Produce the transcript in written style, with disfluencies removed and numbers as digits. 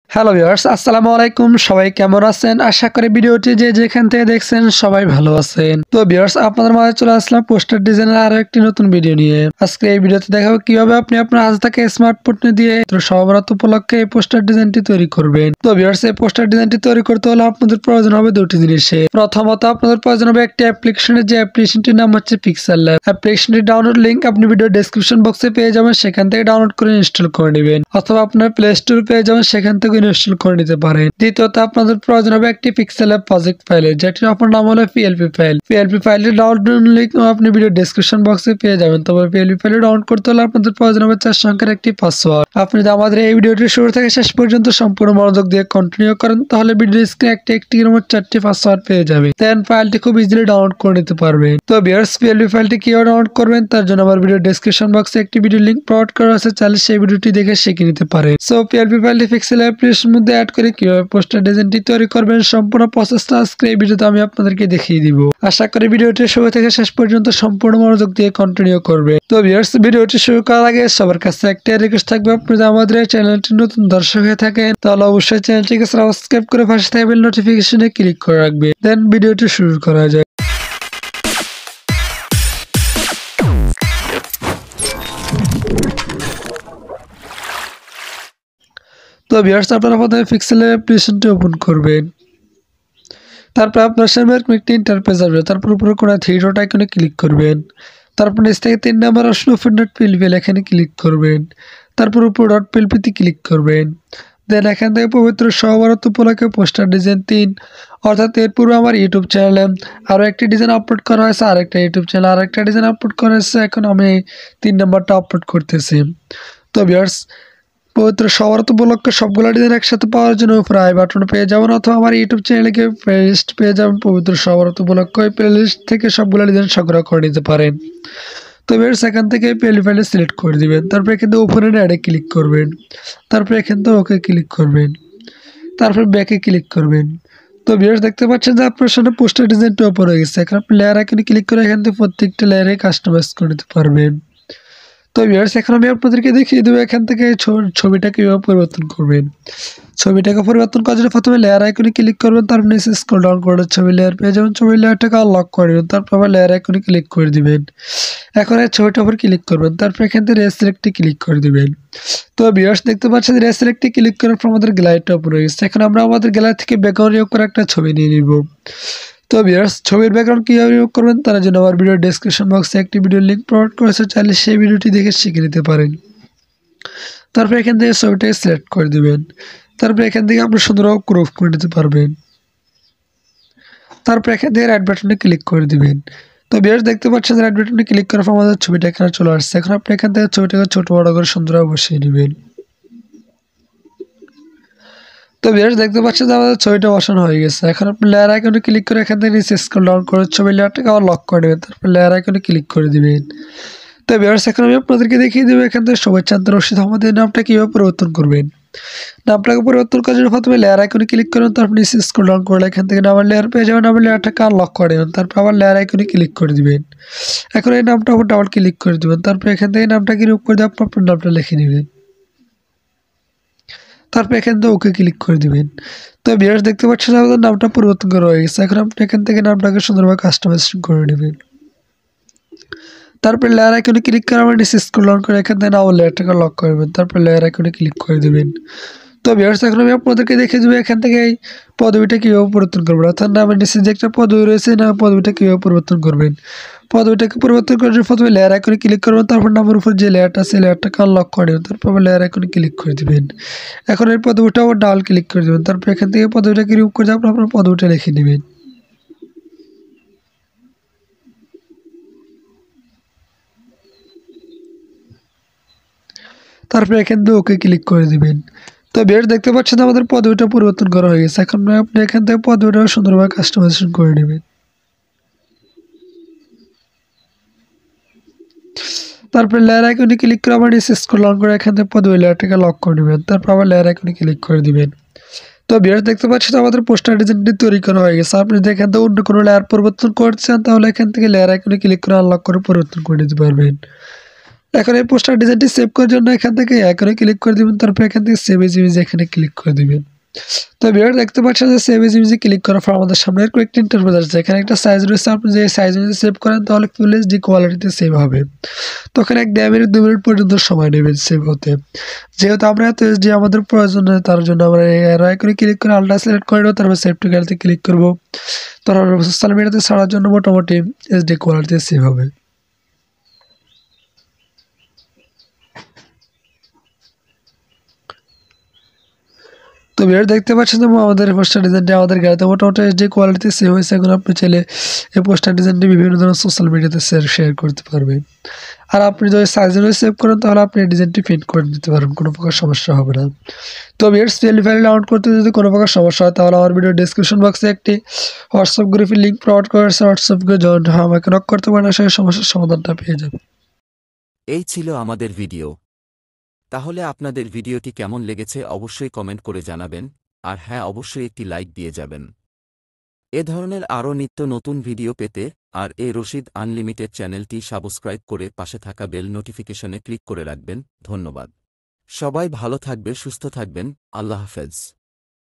Hello viewers, আসসালামু আলাইকুম। সবাই কেমন আছেন? আশা করি ভিডিওটি যে যেখান থেকে দেখছেন সবাই ভালো আছেন। তো ভিউয়ার্স, আপনাদের মাঝে চলে আসলাম পোস্টার ডিজাইনের আরো একটি নতুন ভিডিও নিয়ে। আজকে এই ভিডিওতে দেখাবো কিভাবে আপনি আপনার হাতে থাকা স্মার্টফোন দিয়ে সহবরাত উপলক্ষে এই পোস্টার ডিজাইনটি তৈরি করবেন। তো ভিউয়ার্স, এই পোস্টার ডিজাইনটি তৈরি করতে হলে আপনাদের প্রয়োজন হবে দুটি জিনিসের। প্রথমত আপনাদের প্রয়োজন হবে একটি অ্যাপ্লিকেশনের, যে অ্যাপ্লিকেশনটির নাম হচ্ছে পিক্সেল ল্যাব। অ্যাপ্লিকেশনটির ডাউনলোড লিংক আপনি ভিডিও ডেসক্রিপশন বক্সে পেয়ে যাবেন, সেখান থেকে ডাউনলোড করে ইনস্টল করে নেবেন, অথবা আপনার প্লে স্টোরে পেয়ে যাবেন, সেখান থেকে ইনস্টল করে নিতে পারেন। দ্বিতীয়ত আপনাদের প্রয়োজন হবে একটি পিক্সেল ল্যাব প্রজেক্ট ফাইলের, যেটির আপনার নাম হলো পিএলপি ফাইল। পিএলপি ফাইলের ডাউনলোড লিংক আপনি ভিডিও ডেসক্রিপশন বক্সে পেয়ে যাবেন। তবে পিএলপি ফাইল ডাউনলোড করতে হলে আপনাদের প্রয়োজন হবে 4 সংখ্যার একটি পাসওয়ার্ড। আপনি যদি আমাদের এই ভিডিওটি শুরু থেকে শেষ পর্যন্ত সম্পূর্ণ মনোযোগ দিয়ে কন্টিনিউ করেন, তাহলে ভিডিও স্ক্রিনে একটি মোট 4টি পাসওয়ার্ড পেয়ে যাবে। দেন ফাইলটি খুব ইজিলি ডাউনলোড করে নিতে পারবেন। তো ভিউয়ার্স, পিএলপি ফাইলটি কিভাবে ডাউনলোড করবেন তার জন্য আমার ভিডিও ডেসক্রিপশন বক্সে একটি ভিডিও লিংক প্রোভাইড করা আছে, চাইলে সেই ভিডিওটি দেখে শিখে নিতে পারেন। সো পিএলপি ফাইলটি পিক্সেল অ্যাপ্লিকেশনের মধ্যে অ্যাড করে কিভাবে পোস্টার ডিজাইনটি তৈরি করবেন সম্পূর্ণ প্রসেসটা আজকে এই ভিডিওতে আমি আপনাদেরকে দেখিয়ে দিব। আশা করি ভিডিওটি শুরু থেকে শেষ পর্যন্ত সম্পূর্ণ মনোযোগ দিয়ে কন্টিনিউ করবে। তো ভিউয়ার্স, ভিডিওটি শুরু করার আগে সবার কাছে একটা রিকোয়েস্ট থাকবে, আপনি যদি আমাদের এই চ্যানেলটি নতুন দর্শক হয়ে থাকেন তাহলে অবশ্যই চ্যানেলটিকে সাবস্ক্রাইব করে পাশে থাকা বেল নোটিফিকেশনে ক্লিক করে রাখবে। দেন ভিডিওটি শুরু করা যায়। তো ভিউয়ার্স, আপনারা প্রথমে পিক্সেল অ্যাপ্লিকেশনটি ওপেন করবেন। তারপর আপনার সামনে একটি ইন্টারফেস আসবে। তারপর উপরে কোণে 3 ডট আইকনে ক্লিক করবেন। তারপর নিচ থেকে 3 number option open dot PLP এখানে ক্লিক করবেন। তারপর উপর ডট পিএলপিতে ক্লিক করবেন। দেন এখান থেকে পবিত্র সহবরাত উপলক্ষে পোস্টার ডিজাইন 3, অর্থাৎ এর পূর্বে আমার ইউটিউব চ্যানেলে আরও একটি ডিজাইন আপলোড করা হয়েছে, আরেকটা ইউটিউব চ্যানেলে আরেকটা ডিজাইন আপলোড করা হয়েছে। এখন আমি 3 নাম্বারটা আপলোড করতেছি। তো ভিউয়ার্স, পবিত্র সহবরাত উপলক্ষে সবগুলো ডিজাইন একসাথে পাওয়ার জন্য উপরে আই বাটন পেয়ে যাবেন, অথবা আমার ইউটিউব চ্যানেলে গিয়ে প্লেলিস্ট পেয়ে যাবেন পবিত্র সহবরাত উপলক্ষে। ওই প্লেলিস্ট থেকে সবগুলো ডিজাইন সংগ্রহ করে নিতে পারেন। তো ভিউয়ার্স, এখান থেকে পিএলপি ফাইলটা সিলেক্ট করে দিবেন। তারপর এখান থেকে ওপেন অ্যাডে ক্লিক করবেন। তারপর এখান থেকে ওকে ক্লিক করবেন। তারপর ব্যাকে ক্লিক করবেন। তো ভিউয়ার্স, দেখতে পাচ্ছেন যে আপনার সামনে পোস্টার ডিজাইনটা ওপেন হয়ে গেছে। এখন আপনি লেয়ার আইকনে ক্লিক করে এখান থেকে প্রত্যেকটা লেয়ারে কাস্টমাইজ করে নিতে পারবেন। তো ভিউয়ার্স, এখন আমি আপনাদেরকে দেখিয়ে দেবো এখান থেকে ছবিটা কীভাবে পরিবর্তন করবেন। ছবিটাকে পরিবর্তন করার জন্য প্রথমে লেয়ার আইকনে ক্লিক করবেন, তারপর নিচে স্ক্রল ডাউন করে ছবি লেয়ার পেয়ে যাবেন। ছবি লেয়ারটাকে আনলক করে দেবেন, তারপর আবার লেয়ার আইকনে ক্লিক করে দিবেন। এখন এই ছবিটার উপর ক্লিক করবেন, তারপর এখান থেকে রেসিলেক্টে ক্লিক করে দিবেন। তো ভিউয়ার্স, দেখতে পাচ্ছেন রেসিলেক্টে ক্লিক করার পর আমাদের গ্যালারিটা ওপেন হয়ে গেছে। এখন আমরা আমাদের গ্যালারি থেকে ব্যাকগ্রাউন্ড নিয়োগ করে একটা ছবি নিয়ে নিব। তো ভিউয়ার্স, ছবির ব্যাকগ্রাউন্ড কীভাবে নিয়োগ করবেন তার জন্য আমার ভিডিও ডেসক্রিপশন বক্সে একটি ভিডিও লিঙ্ক প্রোভাইড করেছে, চাইলে সেই ভিডিওটি দেখে শিখে নিতে পারেন। তারপর এখান থেকে ছবিটাকে সিলেক্ট করে দিবেন। তারপর এখান থেকে আপনি সুন্দরভাবে ক্রপ করে নিতে পারবেন। তারপর এখান থেকে রাইট বাটনে ক্লিক করে দিবেন। তো ভিউয়ার্স, দেখতে পাচ্ছেন রাইট বাটনে ক্লিক করার পর আমাদের ছবিটা এখানে চলে আসছে। এখন আপনি এখান থেকে ছবিটাকে ছোট বড় করে সুন্দরভাবে বসিয়ে নেবেন। তো ভিউয়ার্স, দেখতে পাচ্ছেন যে আমাদের ছবিটা বসানো হয়ে গেছে। এখন আপনি লেয়ার আইকনে ক্লিক করে এখান থেকে নিচে স্ক্রল ডাউন করে ছবি লেয়ারটাকে আবার লক করে নেবেন। তারপর লেয়ার আইকনে ক্লিক করে দিবেন। তো ভিউয়ার্স, এখন আমি আপনাদেরকে দেখিয়ে দেবো এখান থেকে শোভান চন্দ্র রশিদ আহমেদের নামটা কীভাবে পরিবর্তন করবেন। নামটাকে পরিবর্তন করার জন্য প্রথমে লেয়ার আইকনে ক্লিক করবেন, তারপর নিচে স্ক্রল ডাউন করলে এখান থেকে নামের লেয়ার পেয়ে যাবেন। নামের লেয়ারটাকে আনলক করে দেবেন, তারপর আবার লেয়ার আইকনে ক্লিক করে দিবেন। এখন এই নামটা উপর ডাবল ক্লিক করে দিবেন। তারপর এখান থেকে নামটাকে রিমুভ করে দিয়ে আপনার নামটা লিখে নেবেন। তারপর এখান থেকে ওকে ক্লিক করে দিবেন। তো ভিউয়ার্স, দেখতে পাচ্ছেন আমাদের নামটা পরিবর্তন করা হয়ে গেছে। এখন আপনি এখান থেকে নামটাকে সুন্দরভাবে কাস্টমাইজেশন করে নেবেন। তারপর লেয়ার আইকনে ক্লিক করে আমার নিচে স্ক্রল ডাউন করে এখান থেকে নাও লেয়ারটাকে লক করবেন। তারপর লেয়ার আইকনে ক্লিক করে দেবেন। তো ভিউয়ার্স, এখন আমি আপনাদেরকে দেখে দেবো এখান থেকে এই পদবিটা কীভাবে পরিবর্তন করবেন, অর্থাৎ নামের নিচে যে একটা পদবি রয়েছে না পদবিটা কীভাবে পরিবর্তন করবেন। পদবিটাকে পরিবর্তন করার জন্য প্রথমে লেয়ার আইকনে ক্লিক করবেন, তারপর নামের উপর যে লেয়ারটা আছে লেয়ারটাকে আনলক করে দেবেন। তারপর লেয়ার আইকনে ক্লিক করে দেবেন। এখন এই পদবিটা আবার ডাবল ক্লিক করে দেবেন। তারপর এখান থেকে পদবিটাকে রিমুভ করে আপনার পদবিটা লিখে নেবেন। তারপরে এখান থেকে ওকে ক্লিক করে দিবেন। তো ভিউয়ার্স, দেখতে পাচ্ছেন আমাদের পদবিটা পরিবর্তন করা হয়ে গেছে। এখন আপনি এখান থেকে পদবিটা সুন্দরভাবে কাস্টমাইজেশন করে নেবেন। তারপরে লেয়ার আইকনে ক্লিক করে আবার নিচে স্ক্রল ডাউন করে এখান থেকে পদবি লেয়ারটাকে লক করে নেবেন। তারপর আবার লেয়ার আইকনে ক্লিক করে দিবেন। তো ভিউয়ার্স, দেখতে পাচ্ছেন আমাদের পোস্টার ডিজাইনটি তৈরি করা হয়ে গেছে। আপনি যদি এখান থেকে অন্য কোনো লেয়ার পরিবর্তন করছেন তাহলে এখান থেকে লেয়ার আইকনে ক্লিক করে আনলক করে পরিবর্তন করে নিতে পারবেন। এখন এই পোস্টার ডিজাইনটি সেভ করার জন্য এখান থেকে আইকনে ক্লিক করে দিবেন, তারপর এখান থেকে সেভ এজ ইমেজ এখানে ক্লিক করে দিবেন। তো ভিউয়ার দেখতে পাচ্ছেন যে সেভ এজ ইমেজে ক্লিক করার পর আমাদের সামনে এরকম একটি ইন্টারফেস আসছে। এখানে একটা সাইজ রয়েছে, আপনি যে সাইজ অনুযায়ী সেভ করেন তাহলে ফুল এইচডি কোয়ালিটিতে সেভ হবে। তো ওখানে 1.5 মিনিট 2 মিনিট পর্যন্ত সময় নেবে সেভ হতে। যেহেতু আমরা এত এইচডি আমাদের প্রয়োজন নেই, তার জন্য আমরা এই অ্যারো আইকনে ক্লিক করে আলট্রা সিলেক্ট করে নেব, তারপর সেভ টু গ্যালারিতে ক্লিক করব। তারপর সোশ্যাল মিডিয়াতে ছাড়ার জন্য মোটামুটি এইচডি কোয়ালিটিতে সেভ হবে। তো ভিউয়ার দেখতে পাচ্ছেন যে আমাদের পোস্টার ডিজাইনটি আমাদের গাড়িতে মোটামুটি এইচডি কোয়ালিটিতে সেভ হয়েছে। এখন আপনি চাইলে এই পোস্টার ডিজাইনটি বিভিন্ন ধরনের সোশ্যাল মিডিয়াতে শেয়ার করতে পারবেন। আর আপনি যদি সাইজ অনুযায়ী সেভ করেন তাহলে আপনি এই ডিজাইনটি প্রিন্ট করে নিতে পারবেন, কোনো প্রকার সমস্যা হবে না। তো ভিউয়ার্স পিএলপি ফাইল ডাউনলোড করতে যদি কোনো প্রকার সমস্যা হয় তাহলে আমার ভিডিও ডেসক্রিপশন বক্সে একটি হোয়াটসঅ্যাপ গ্রুপের লিঙ্ক প্রোভাইড করেছে, হোয়াটসঅ্যাপ গ্রুপে জয়েন হয়ে আমাকে নক করতে পারেন, সেই সমস্যার সমাধানটা পেয়ে যাবেন। এই ছিল আমাদের ভিডিও। তাহলে আপনাদের ভিডিওটি কেমন লেগেছে অবশ্যই কমেন্ট করে জানাবেন, আর হ্যাঁ অবশ্যই একটি লাইক দিয়ে যাবেন। এ ধরনের আরও নিত্য নতুন ভিডিও পেতে আর এ রশিদ আনলিমিটেড চ্যানেলটি সাবস্ক্রাইব করে পাশে থাকা বেল নোটিফিকেশনে ক্লিক করে রাখবেন। ধন্যবাদ। সবাই ভালো থাকবে, সুস্থ থাকবেন। আল্লাহ হাফেজ।